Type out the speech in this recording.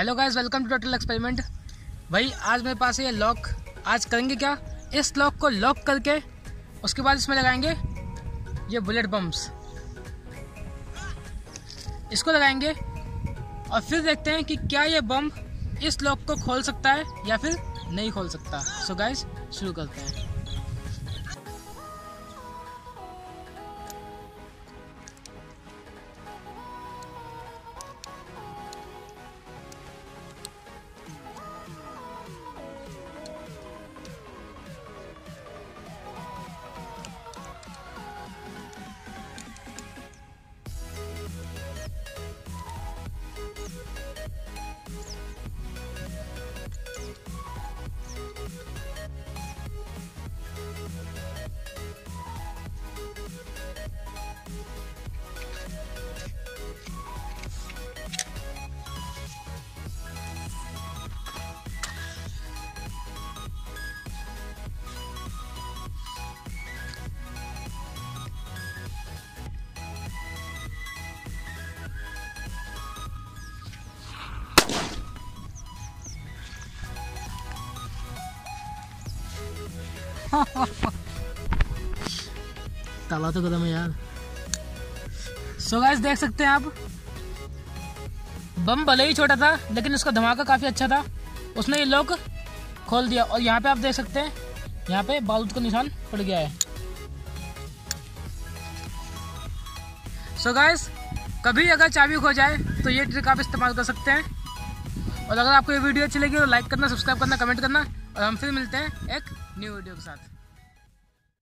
Hello guys, welcome to total experiment. भाई आज मेरे पास है ये लॉक। आज करेंगे क्या, इस लॉक को लॉक करके उसके बाद इसमें लगाएंगे ये बुलेट बम्स। इसको लगाएंगे और फिर देखते हैं कि क्या ये बम इस लॉक को खोल सकता है या फिर नहीं खोल सकता। सो गाइस शुरू करते हैं। ताला तो कदम है यार। सो गाइस देख सकते हैं आप, बम भले ही छोटा था लेकिन उसका धमाका काफी अच्छा था। उसने ये लॉक खोल दिया और यहाँ पे आप देख सकते हैं, यहाँ पे बारूद का निशान पड़ गया है। सो गाइस कभी अगर चाबी खो जाए तो ये ट्रिक आप इस्तेमाल कर सकते हैं। और अगर आपको ये वीडियो अच्छी लगी तो लाइक करना, सब्सक्राइब करना, कमेंट करना और हम फिर मिलते हैं एक न्यू वीडियो के साथ।